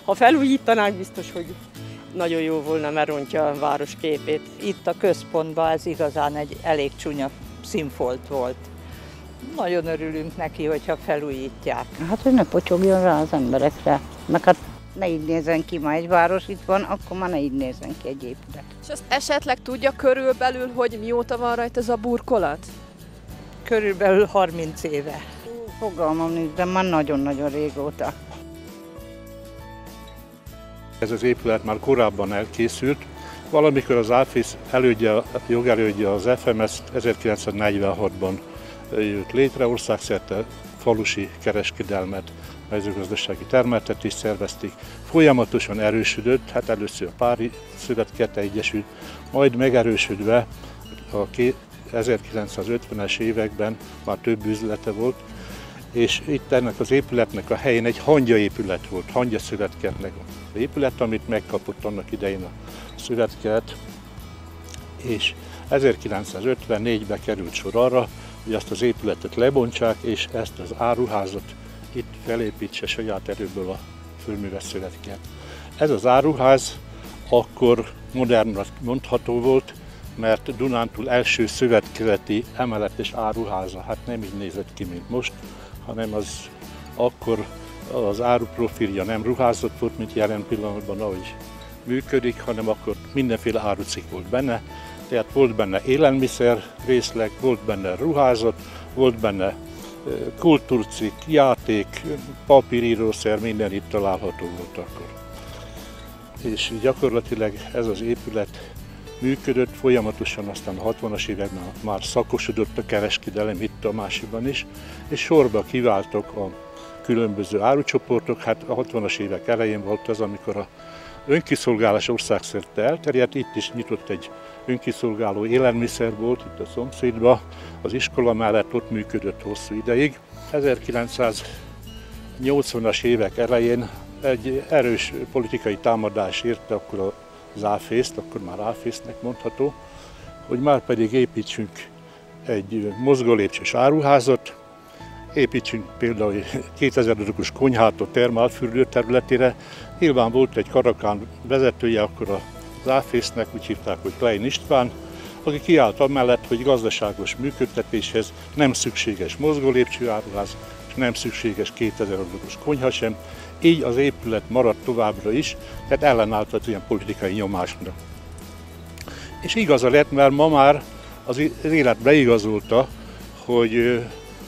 Ha felújítanák, biztos, hogy nagyon jó volna, mert rontja a város képét. Itt a központban ez igazán egy elég csúnya színfolt volt. Nagyon örülünk neki, hogyha felújítják. Hát, hogy ne potyogjon rá az emberekre. Meg hát ne így nézzen ki, ma egy város itt van, akkor már ne így nézzen ki egy épület. És azt esetleg tudja körülbelül, hogy mióta van rajta ez a burkolat? Körülbelül 30 éve. Fogalmam nincs, de már nagyon-nagyon régóta. Ez az épület már korábban elkészült. Valamikor az AFIS jogelődje az FMS 1946-ban jött létre, országszerte falusi kereskedelmet, mezőgazdasági termeltetést szervezték. Folyamatosan erősödött, hát először a Pári Szövetkezete Egyesült, majd megerősödve a 1950-es években már több üzlete volt, és itt ennek az épületnek a helyén egy hangyaépület volt, hangyaszövetkezetnek az épület, amit megkapott annak idején a szövetkezet, és 1954-ben került sor arra, hogy azt az épületet lebontsák, és ezt az áruházat itt felépítse saját erőből a Földműves Szövetkezet. Ez az áruház akkor modernnak mondható volt, mert Dunántúl első szövetkezeti emeletes áruháza, hát nem így nézett ki, mint most, hanem az akkor az áruprofilja nem ruházott volt, mint jelen pillanatban, ahogy működik, hanem akkor mindenféle árucikk volt benne, tehát volt benne élelmiszer részleg, volt benne ruházat, volt benne kultúrcikk, játék, papírírószer, minden itt található volt akkor. És gyakorlatilag ez az épület működött folyamatosan, aztán a 60-as években már szakosodott a kereskedelem itt a másikban is, és sorba kiváltok a különböző árucsoportok. Hát a 60-as évek elején volt az, amikor a önkiszolgálás országszerte elterjedt, itt is nyitott egy önkiszolgáló élelmiszerbolt, itt a szomszédban, az iskola mellett ott működött hosszú ideig. 1980-as évek elején egy erős politikai támadás érte akkor az AFÉSZ-t, akkor már AFÉSZ-nek mondható, hogy már pedig építsünk egy mozgólépcsős áruházat, építsünk például 2000 darabos konyhát a termálfürdő területére. Nyilván volt egy karakán vezetője akkor az AFÉSZ-nek, úgy hívták, hogy Klein István, aki kiállt amellett, hogy gazdaságos működtetéshez nem szükséges mozgólépcső áruház, és nem szükséges 2000 darabos konyha sem. Így az épület maradt továbbra is, tehát ellenállt az ilyen politikai nyomásnak. És igaza lett, mert ma már az élet beigazolta, hogy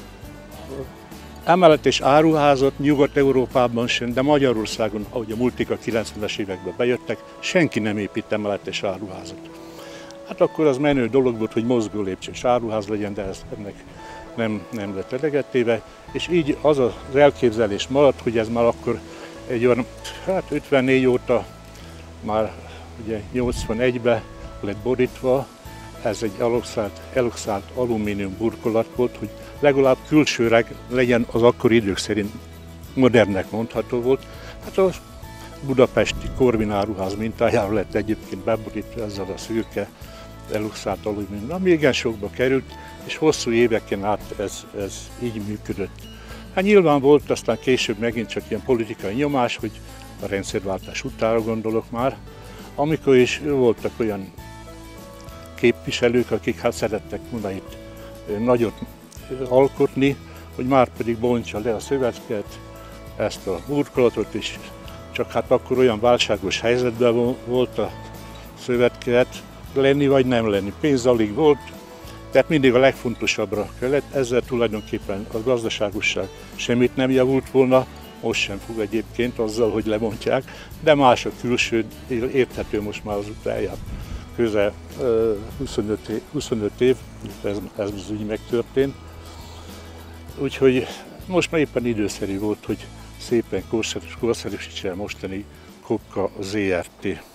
emeletes áruházat Nyugat-Európában sem, de Magyarországon, ahogy a multik a 90-es években bejöttek, senki nem épít emeletes áruházat. Hát akkor az menő dolog volt, hogy mozgólépcsős áruház legyen, de ennek nem lett eleget téve, és így az az elképzelés maradt, hogy ez már akkor egy olyan, 54 óta, már ugye 81-ben lett borítva, ez egy eloxált alumínium burkolat volt, hogy legalább külsőleg legyen az akkori idők szerint modernnek mondható volt. Hát a budapesti Korvin áruház mintájára lett egyébként beborítva ezzel a szürke eloxált alumínium, ami igen sokba került, és hosszú éveken át ez így működött. Hát nyilván volt aztán később megint csak ilyen politikai nyomás, hogy a rendszerváltás utára gondolok már, amikor is voltak olyan képviselők, akik hát szerettek volna itt nagyot alkotni, hogy már pedig bontsa le a szövetkezet ezt a burkolatot is, csak hát akkor olyan válságos helyzetben volt a szövetkezet, lenni vagy nem lenni. Pénz alig volt, tehát mindig a legfontosabbra kellett, ezzel tulajdonképpen a gazdaságosság semmit nem javult volna, most sem fog egyébként azzal, hogy lebontják, de más a külső, érthető most már azután eljárt közel 25 év, ez az ügy megtörtént. Úgyhogy most már éppen időszerű volt, hogy szépen korszerűsítse a mostani Kopka ZRT.